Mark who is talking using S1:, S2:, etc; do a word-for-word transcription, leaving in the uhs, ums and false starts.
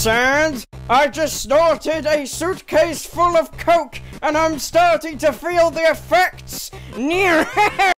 S1: concerned. I just snorted a suitcase full of coke, and I'm starting to feel the effects. Near.